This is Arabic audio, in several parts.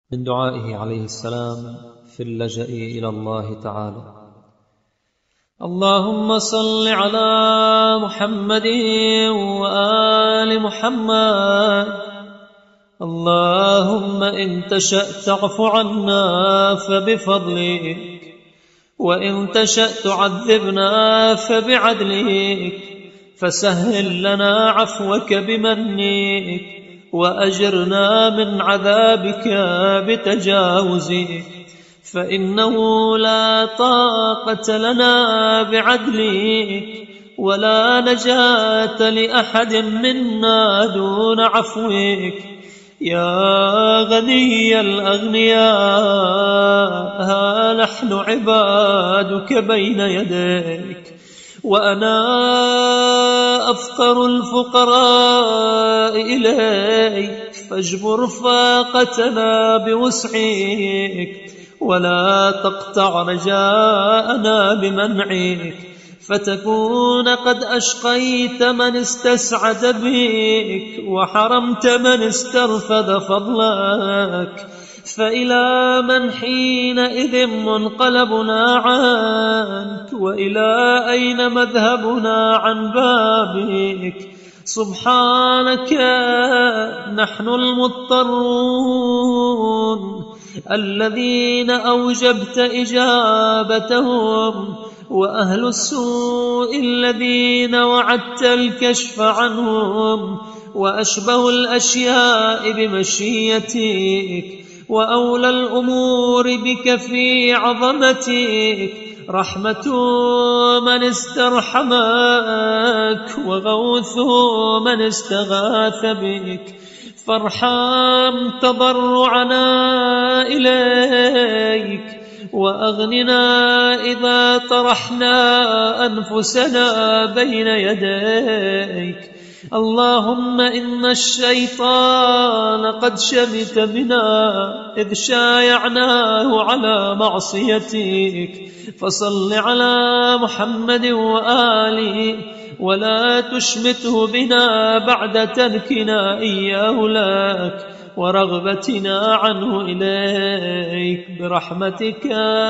من دعائه عليه السلام في اللجأ إلى الله تعالى: اللهم صل على محمد وآل محمد. اللهم إن تشأ تعف عنا فبفضلك، وإن تشأ تعذبنا فبعدلك، فسهل لنا عفوك بمنك، وأجرنا من عذابك بتجاوزك، فإنه لا طاقة لنا بعدلك، ولا نجاة لأحد منا دون عفوك. يا غني الأغنياء، ها نحن عبادك بين يديك، وأنا أفقر الفقراء إليك، فاجبر فاقتنا بوسعك، ولا تقطع رجاءنا بمنعك، فتكون قد أشقيت من استسعد بك، وحرمت من استرفد فضلك. فإلى من حينئذ منقلبنا عنك، وإلى أين مذهبنا عن بابك؟ سبحانك، نحن المضطرون الذين أوجبت إجابتهم، وأهل السوء الذين وعدت الكشف عنهم، وأشبه الأشياء بمشيتك، وأولى الأمور بك في عظمتك. رحمة من استرحمك، وغوث من استغاث بك، فارحم تضرعنا إليك، وأغننا إذا طرحنا أنفسنا بين يديك. اللهم إن الشيطان قد شمت بنا إذ شايعناه على معصيتك، فصل على محمد وآله، ولا تشمته بنا بعد تركنا إياه لك ورغبتنا عنه إليك، برحمتك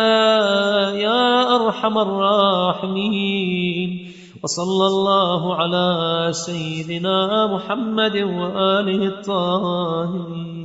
يا أرحم الراحمين. وصلى الله على سيدنا محمد وآله الطاهرين.